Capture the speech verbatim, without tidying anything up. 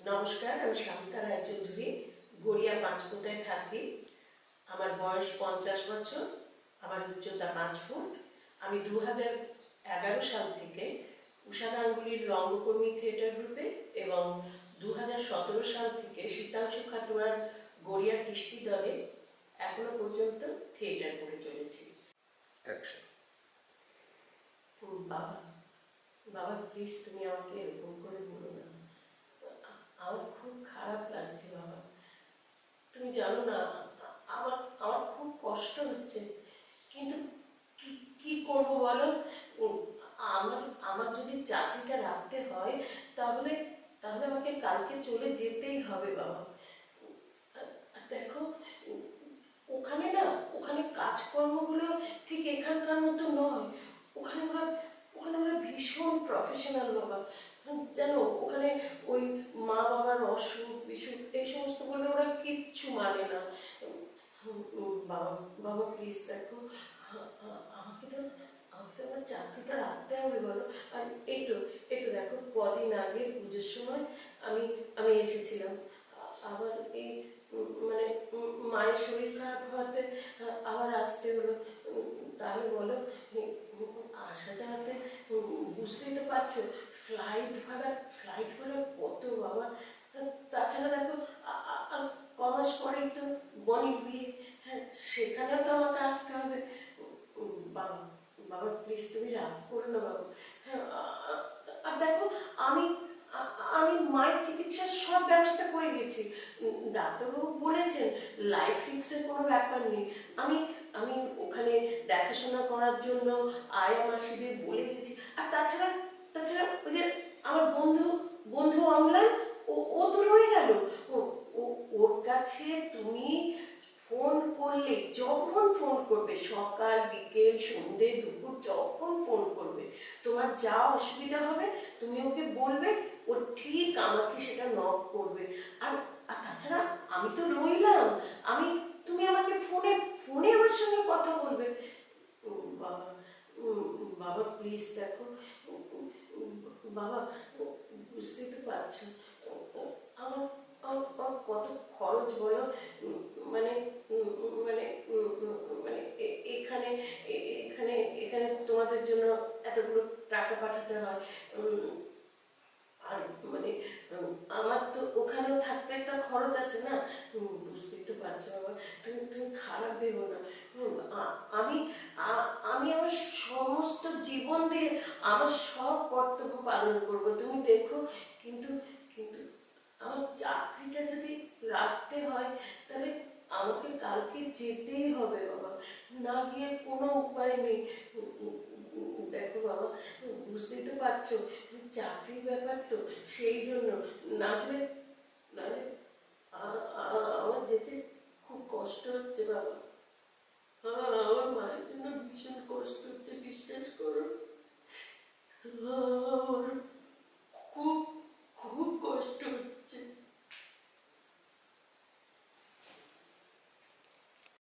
নমস্কার, আমি শান্তা রায়চৌধুরী, গড়িয়া পাঁচকোথায় থাকি। আমার বয়স পঞ্চাশ বছর, আমার উচ্চতা পাঁচ ফুট। আমি দু হাজার এগারো সাল থেকে উষা গাঙ্গুলির রঙ্গকর্মী থিয়েটার গ্রুপে এবং দু হাজার সতেরো সাল থেকে শীতাংশু খাটুয়ার গড়িয়া কৃষ্টি দলে এখনো পর্যন্ত থিয়েটার করে চলেছি। বাবা বাবা প্লিজ তুমি আমাকে এরকম করে বলো না, আমার খুব খারাপ লাগছে বাবা। তুমি জানো না, আমার আমার খুব কষ্ট হচ্ছে, কিন্তু কি কি করব বলো। আমার আমার যদি চাকরিটা রাখতে হয় তাহলে তাহলে আমাকে কালকে চলে যেতেই হবে বাবা। দেখো, ওখানে না ওখানে কাজকর্মগুলো ঠিক এখানকার মতো নয়। ওখানে ওরা ওখানে ওরা ভীষণ প্রফেশনাল বাবা। জানো, ওখানে ওই মা বাবার অসুখ বিসুখ এই সমস্ত বলে ওরা কিচ্ছু মানে না। বাবা বাবা প্লিজ দেখো, আমাকে তো আমাকে তো আমার চাকরিটা রাখতে হবে বলো। আর এই তো এই তো দেখো, কদিন আগে পুজোর সময় আমি আমি এসেছিলাম, আবার এই মানে মায়ের শরীর খারাপ হওয়াতে আবার আসতে হলো। তাহলে বলো, আসা যাওয়াতে বুঝতেই তো পারছো ফ্লাইট ভাড়া ফ্লাইট ভাড়া কত বাবা। তাছাড়া দেখো, কমাস পরেই তো বনির বিয়ে, হ্যাঁ সেখানেও তো আমাকে আসতে হবে। বাবা বাবা প্লিজ তুমি রাগ করো না বাবা। হ্যাঁ, আর দেখো, আমি আমি মায়ের চিকিৎসার সব ব্যবস্থা করে গেছি। ডাক্তারবাবু বলেছেন লাইফ রিস্কের কোনো ব্যাপার নেই। আমি আমি ওখানে দেখাশোনা করার জন্য আয়া মাসিদের বলে গেছি। আর তাছাড়া তাছাড়া ওই যে আমার বন্ধু বন্ধু অমলান, ও ও তো রয়ে গেল। ও ওর কাছে তুমি ফোন করলে, যখন ফোন করবে, সকাল বিকেল সন্ধ্যে দুপুর যখন ফোন করবে, তোমার যা অসুবিধা হবে তুমি ওকে বলবে, ও ঠিক আমাকে সেটা নক করবে। আর আর তাছাড়া আমি তো রইলাম, আমি তুমি আমাকে ফোনে ফোনে আমার সঙ্গে কথা বলবে। বাবা বাবা প্লিজ দেখো বাবা, বুঝতেই তো পারছো আমার আমার কত খরচ বলো। মানে মানে মানে এখানে এখানে এখানে তোমাদের জন্য এতগুলো টাকা পাঠাতে হয়। আর মানে আমার তো ওখানেও থাকতে একটা খরচ আছে না, বুঝতেই তো পারছো বাবা। তুমি তুমি খারাপ ভেবো না। আমি আমি আমার সমস্ত জীবন দিয়ে আমার সব কর্তব্য পালন করব, তুমি দেখো। কিন্তু কিন্তু আমার চাকরিটা যদি রাখতে হয় তাহলে আমাকে কালকে যেতেই হবে বাবা, না গিয়ে কোনো উপায় নেই। দেখো বাবা, বুঝতেই তো পারছো চাকরির ব্যাপার তো, সেই জন্য না হলে না হলে আমার যেতে খুব কষ্ট হচ্ছে বাবা। আমার মায়ের জন্য ভীষণ কষ্ট হচ্ছে, বিশ্বাস করো।